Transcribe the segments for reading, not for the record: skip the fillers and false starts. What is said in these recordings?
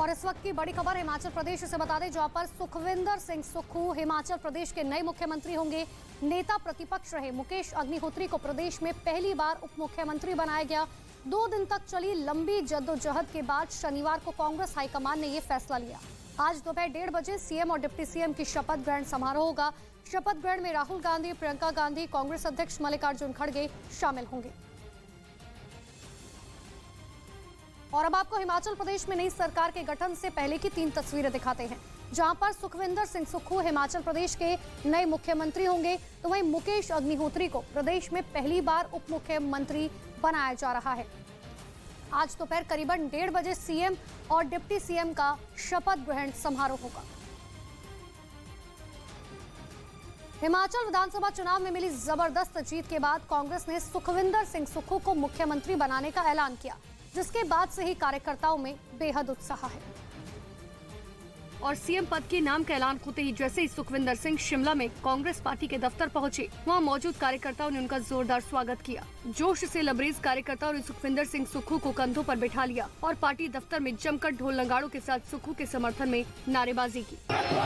और इस वक्त की बड़ी खबर हिमाचल प्रदेश से बता दें, जहां पर सुखविंदर सिंह सुक्खू हिमाचल प्रदेश के नए मुख्यमंत्री होंगे। नेता प्रतिपक्ष रहे मुकेश अग्निहोत्री को प्रदेश में पहली बार उप मुख्यमंत्री बनाया गया। 2 दिन तक चली लंबी जद्दोजहद के बाद शनिवार को कांग्रेस हाईकमान ने ये फैसला लिया। आज दोपहर 1:30 बजे सीएम और डिप्टी सीएम की शपथ ग्रहण समारोह होगा। शपथ ग्रहण में राहुल गांधी, प्रियंका गांधी, कांग्रेस अध्यक्ष मल्लिकार्जुन खड़गे शामिल होंगे। और अब आपको हिमाचल प्रदेश में नई सरकार के गठन से पहले की 3 तस्वीरें दिखाते हैं, जहां पर सुखविंदर सिंह सुक्खू हिमाचल प्रदेश के नए मुख्यमंत्री होंगे, तो वहीं मुकेश अग्निहोत्री को प्रदेश में पहली बार उप मुख्यमंत्री बनाया जा रहा है। आज दोपहर करीबन 1:30 बजे सीएम और डिप्टी सीएम का शपथ ग्रहण समारोह होगा। हिमाचल विधानसभा चुनाव में मिली जबरदस्त जीत के बाद कांग्रेस ने सुखविंदर सिंह सुक्खू को मुख्यमंत्री बनाने का ऐलान किया, जिसके बाद से ही कार्यकर्ताओं में बेहद उत्साह है। और सीएम पद के नाम का ऐलान होते ही जैसे ही सुखविंदर सिंह शिमला में कांग्रेस पार्टी के दफ्तर पहुंचे, वहां मौजूद कार्यकर्ताओं ने उनका जोरदार स्वागत किया। जोश से लबरेज कार्यकर्ताओं ने सुखविंदर सिंह सुक्खू को कंधों पर बिठा लिया और पार्टी दफ्तर में जमकर ढोल नगाड़ों के साथ सुक्खू के समर्थन में नारेबाजी की।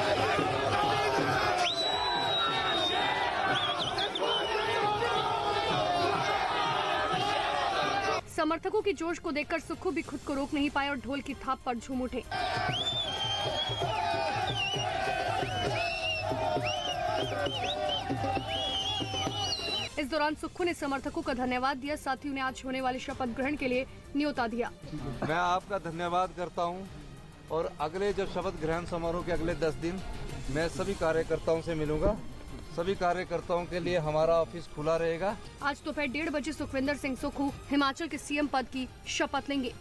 समर्थकों की जोश को देखकर सुक्खू भी खुद को रोक नहीं पाए और ढोल की थाप पर झूम उठे। इस दौरान सुक्खू ने समर्थकों का धन्यवाद दिया, साथ ही उन्हें आज होने वाले शपथ ग्रहण के लिए न्योता दिया। मैं आपका धन्यवाद करता हूं और अगले जब शपथ ग्रहण समारोह के अगले 10 दिन मैं सभी कार्यकर्ताओं से मिलूंगा। सभी कार्यकर्ताओं के लिए हमारा ऑफिस खुला रहेगा। आज दोपहर 1:30 बजे सुखविंदर सिंह सुक्खू हिमाचल के सीएम पद की शपथ लेंगे।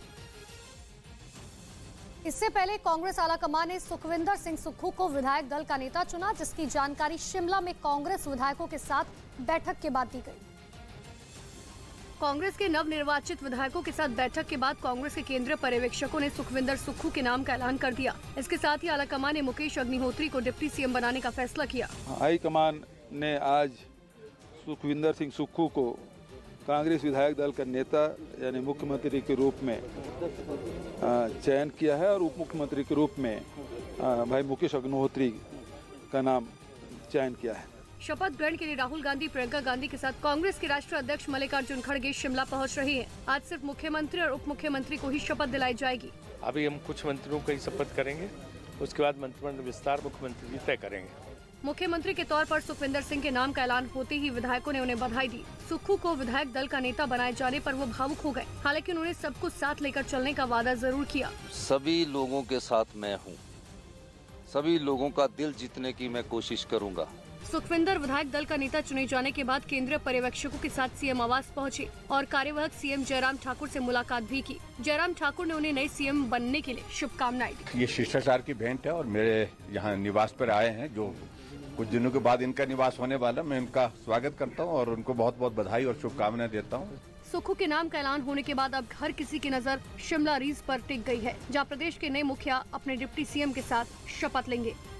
इससे पहले कांग्रेस आलाकमान ने सुखविंदर सिंह सुक्खू को विधायक दल का नेता चुना, जिसकी जानकारी शिमला में कांग्रेस विधायकों के साथ बैठक के बाद दी गई। कांग्रेस के नवनिर्वाचित विधायकों के साथ बैठक के बाद कांग्रेस के केंद्रीय पर्यवेक्षकों ने सुखविंदर सुक्खू के नाम का ऐलान कर दिया। इसके साथ ही आलाकमान ने मुकेश अग्निहोत्री को डिप्टी सीएम बनाने का फैसला किया। हाईकमान ने आज सुखविंदर सिंह सुक्खू को कांग्रेस विधायक दल का नेता यानी मुख्यमंत्री के रूप में चयन किया है और उप मुख्यमंत्री के रूप में भाई मुकेश अग्निहोत्री का नाम चयन किया है। शपथ ग्रहण के लिए राहुल गांधी, प्रियंका गांधी के साथ कांग्रेस के राष्ट्रीय अध्यक्ष मल्लिकार्जुन खड़गे शिमला पहुंच रहे हैं। आज सिर्फ मुख्यमंत्री और उप मुख्यमंत्री को ही शपथ दिलाई जाएगी। अभी हम कुछ मंत्रियों का ही शपथ करेंगे, उसके बाद मंत्रिमंडल विस्तार मुख्यमंत्री जी तय करेंगे। मुख्यमंत्री के तौर पर सुखविंदर सिंह के नाम का ऐलान होते ही विधायकों ने उन्हें बधाई दी। सुक्खू को विधायक दल का नेता बनाए जाने पर वो भावुक हो गए। हालांकि उन्होंने सबको साथ लेकर चलने का वादा जरूर किया। सभी लोगों के साथ मैं हूँ, सभी लोगों का दिल जीतने की मैं कोशिश करूँगा। सुखविंदर विधायक दल का नेता चुने जाने के बाद केंद्रीय पर्यवेक्षकों के साथ सीएम आवास पहुंचे और कार्यवाहक सीएम जयराम ठाकुर से मुलाकात भी की। जयराम ठाकुर ने उन्हें नए सीएम बनने के लिए शुभकामनाएं दी। ये शिष्टाचार की भेंट है और मेरे यहाँ निवास पर आए हैं, जो कुछ दिनों के बाद इनका निवास होने वाला। मैं इनका स्वागत करता हूँ और उनको बहुत बहुत बधाई और शुभकामनाएं देता हूँ। सुक्खू के नाम का ऐलान होने के बाद अब हर किसी की नजर शिमला रीज पर टिक गई है, जहाँ प्रदेश के नए मुखिया अपने डिप्टी सीएम के साथ शपथ लेंगे।